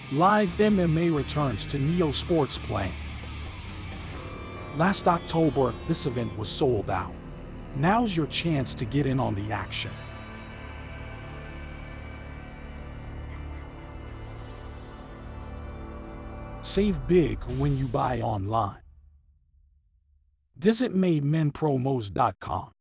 Live MMA returns to Neo Sports Playing. Last October, this event was sold out. Now's your chance to get in on the action. Save big when you buy online. Visit MadeMenPromos.com.